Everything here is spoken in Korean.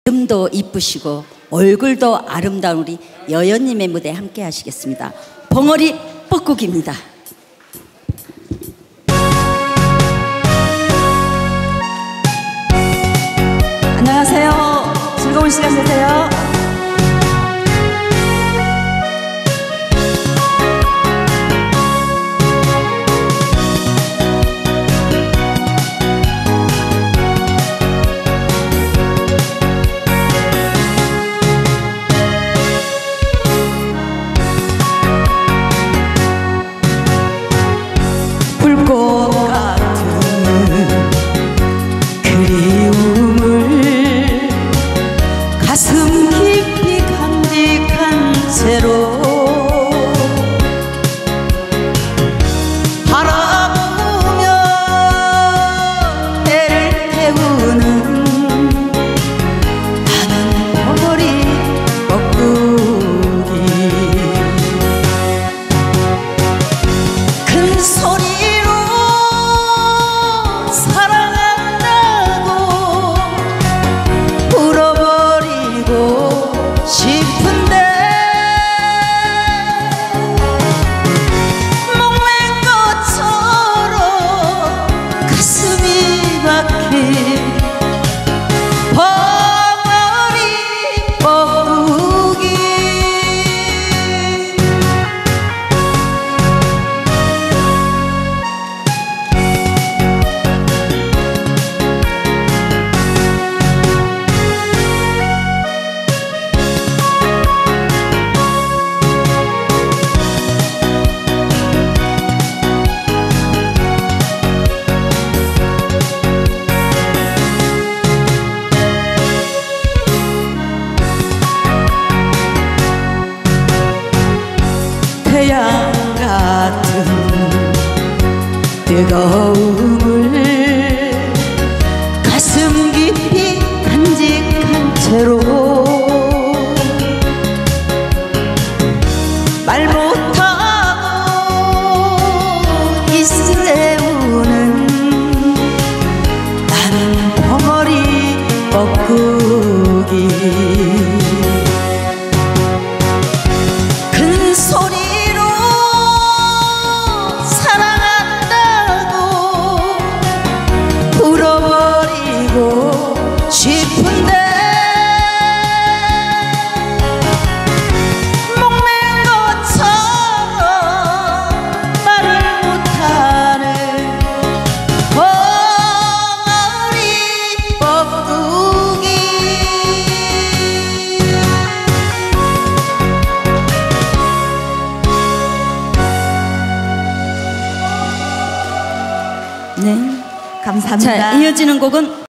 이름도 이쁘시고 얼굴도 아름다운 우리 여연님의 무대 함께 하시겠습니다. 벙어리 뻐꾸기입니다. 안녕하세요. 즐거운 시간 되세요. 불꽃 같은 그리움을 가슴 깊이 간직한 채로 바라보며 해를 태우는 나는 벙어리 뻐꾸기 큰 소리로 사랑한다고 울어버리고 싶은데 목맨 것처럼 가슴이 박힌 벙어리 뻐꾸기 태양 같은 뜨거움을 가슴 깊이 간직한 채로 말 못하고 이세우는 나는 벙어리 뻐꾸기 큰 소리로 사랑한다고 울어버리고 싶은데 목맨 것처럼 말을 못하는 벙어리 뻐꾸기 네, 감사합니다. 자, 이어지는 곡은